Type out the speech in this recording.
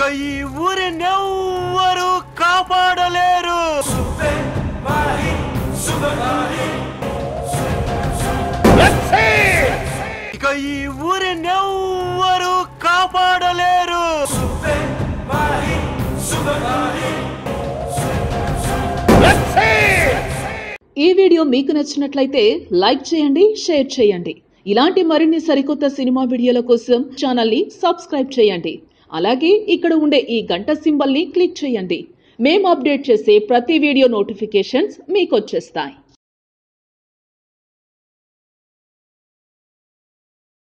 ఈ ఊరినెవ్వరూ కాపాడలేరు. ఇక ఈ ఊరినెవ్వరూ కాపాడలేరు. ఈ వీడియో మీకు నచ్చినట్లయితే లైక్ చేయండి, షేర్ చేయండి. ఇలాంటి మరిన్ని సరికొత్త సినిమా వీడియోల కోసం ఛానల్ ని సబ్స్క్రైబ్ చేయండి. అలాగే ఇక్కడ ఉండే ఈ గంట సింబల్ ని క్లిక్ చేయండి. మేము అప్డేట్ చేసే ప్రతి వీడియో నోటిఫికేషన్స్ మీకు వచ్చేస్తాయి.